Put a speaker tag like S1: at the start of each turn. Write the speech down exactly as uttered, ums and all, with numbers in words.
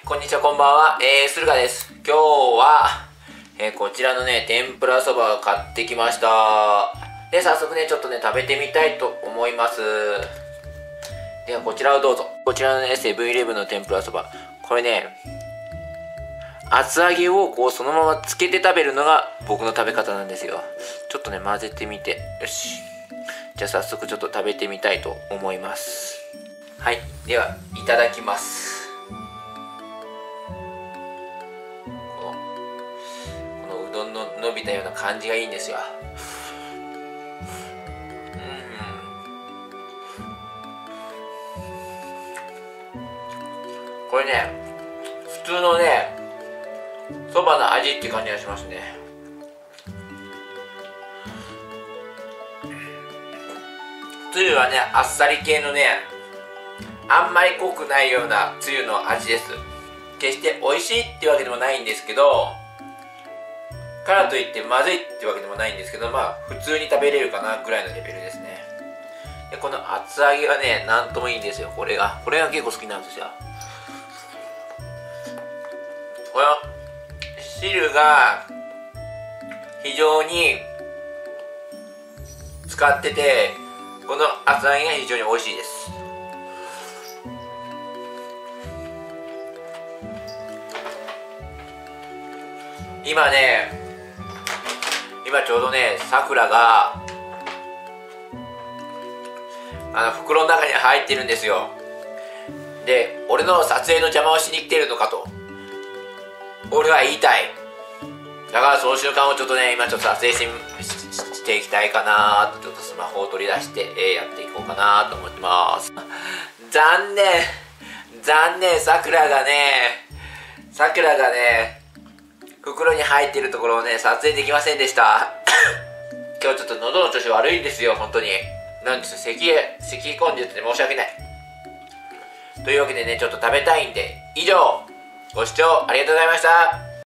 S1: こんにちは、こんばんは。えー、駿河です。今日は、えー、こちらのね、天ぷらそばを買ってきました。で、早速ね、ちょっとね、食べてみたいと思います。では、こちらをどうぞ。こちらのね、セブンイレブンの天ぷらそば。これね、厚揚げをこう、そのままつけて食べるのが僕の食べ方なんですよ。ちょっとね、混ぜてみて。よし。じゃあ、早速ちょっと食べてみたいと思います。はい。では、いただきます。うどんの伸びたような感じがいいんですよ。うん、これね、普通のねそばの味って感じがしますね。つゆはね、あっさり系のね、あんまり濃くないようなつゆの味です。決して美味しいってわけでもないんですけど、からといってまずいってわけでもないんですけど、まあ普通に食べれるかなぐらいのレベルですね。で、この厚揚げがね、なんともいいんですよ。これがこれが結構好きなんですよ。この汁が非常に使ってて、この厚揚げが非常に美味しいです。今ね今ちょうどね、さくらがあの袋の中に入ってるんですよ。で、俺の撮影の邪魔をしに来てるのかと俺は言いたい。だからその瞬間をちょっとね、今ちょっと撮影し し, していきたいかなと、ちょっとスマホを取り出して、えー、やっていこうかなと思ってます。残念残念さくらがねさくらがね袋に入っているところをね、撮影できませんでした。今日ちょっと喉の調子悪いんですよ、本当に。なんですよ、咳へ、咳込んでて申し訳ない。というわけでね、ちょっと食べたいんで、以上、ご視聴ありがとうございました。